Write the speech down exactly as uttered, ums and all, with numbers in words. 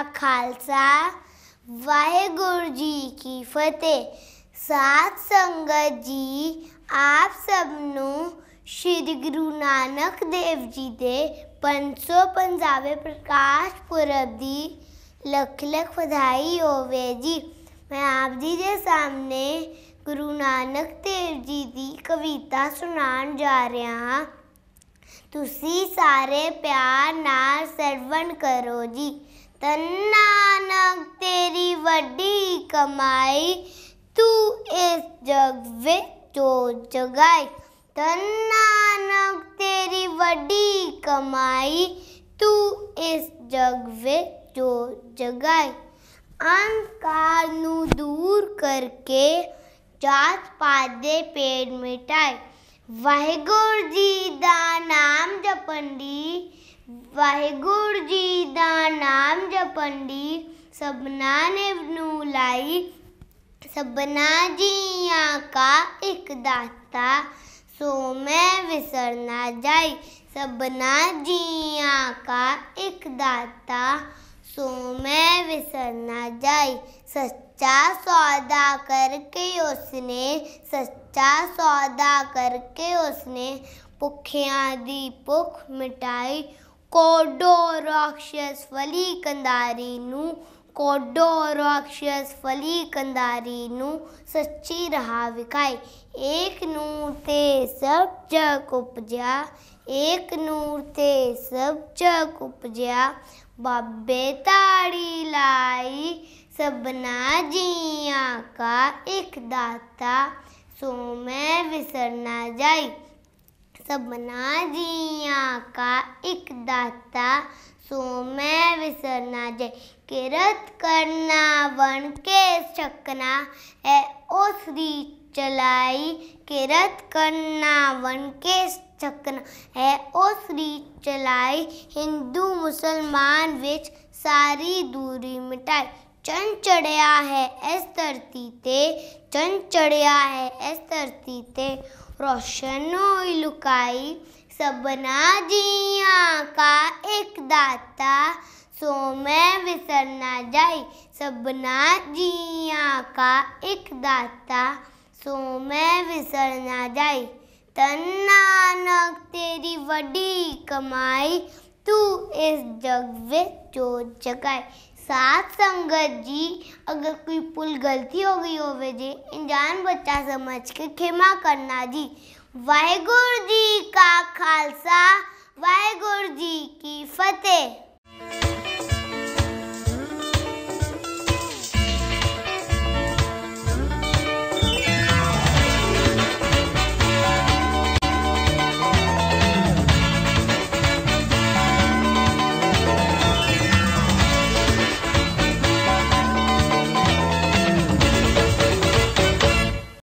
खालसा वाहेगुरु जी की फतेह। साध संगत जी आप सबनों श्री गुरु नानक देव जी दे पाँच सौ पंजावे प्रकाश पुरब दी लख लख बधाई होवे जी। मैं आप जी के सामने गुरु नानक देव जी की कविता सुनान जा रहा हाँ। तुसी सारे प्यार नाल सरवण करो जी। धन नानक तेरी वड्डी कमाई, तू इस जग विच जोत जगाई। धन नानक तेरी वड्डी कमाई, तू इस जग विच जोत जगाई। अंधकार नू दूर करके जात पात दे पेड़ मिटाए। वाहेगुरु जी दा नाम जपन दी, वाहेगुरु जी दा नाम जपन दी सबना ने नू लाई। सबना जियां का एक दाता, सो मैं विसर ना जाई। सबना जियां का एक दाता, सो मैं विसर ना जाई। सच्चा सौदा करके उसने, सच्चा सौदा करके उसने भुखियां दी भुख मिटाई। कोडो राक्षस फली कंधारी नू, कोडो राक्षस फली कंधारी नू सच्ची राह विखाई। एक नूर ते सब जग उपजया, एक नूर ते सब जग उपजया। बाबे ताड़ी लाई, सबना जियां का एक दाता, सो मैं विसर ना जाई। सबना जियां का एक दाता, सो मैं विसर ना जाई। किरत करना वन के छकना है ओसरी चलाई। किरत करना वन के छकना है ओसरी चलाई। हिंदू मुसलमान विच सारी दूरी मिटाई। चंद चढ़िया है इस धरती ते, चंद चढ़िया है इस धरती ते रोशन होई लुकाई। सबना जियां का एक दाता, सो मैं विसर ना जाई। सबना जियां का एक दाता, सो मैं विसर ना जाई। धन नानक तेरी वड्डी कमाई, तू इस जग विच जोत जगाई। साध संगत जी अगर कोई पुल गलती हो गई होवे जी, अनजान बच्चा समझ के क्षमा करना जी। वाहेगुरु जी का खालसा, वाहेगुरु जी की फतेह।